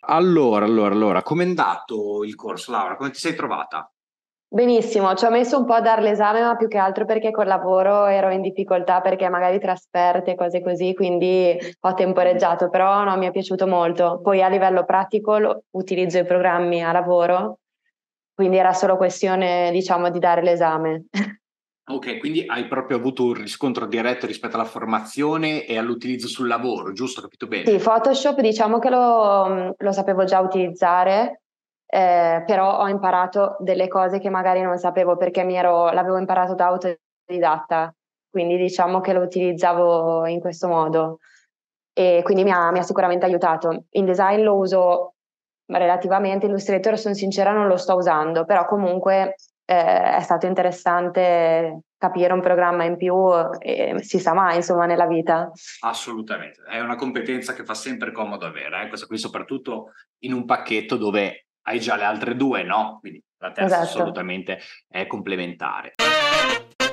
Allora, com'è andato il corso, Laura? Come ti sei trovata? Benissimo, ci ho messo un po' a dare l'esame, ma più che altro perché col lavoro ero in difficoltà perché magari trasferte, cose così, quindi ho temporeggiato, però no, mi è piaciuto molto. Poi a livello pratico utilizzo i programmi a lavoro, quindi era solo questione, diciamo, di dare l'esame. Ok, quindi hai proprio avuto un riscontro diretto rispetto alla formazione e all'utilizzo sul lavoro, giusto? Ho capito Sì, bene? Photoshop diciamo che lo sapevo già utilizzare, però ho imparato delle cose che magari non sapevo perché l'avevo imparato da autodidatta, quindi diciamo che lo utilizzavo in questo modo e quindi mi ha sicuramente aiutato. InDesign lo uso relativamente, Illustrator sono sincera non lo sto usando, però comunque è stato interessante capire un programma in più e si sa mai insomma nella vita. Assolutamente, è una competenza che fa sempre comodo avere, questa qui soprattutto in un pacchetto dove hai già le altre due, no? Quindi la terza Esatto. assolutamente è complementare.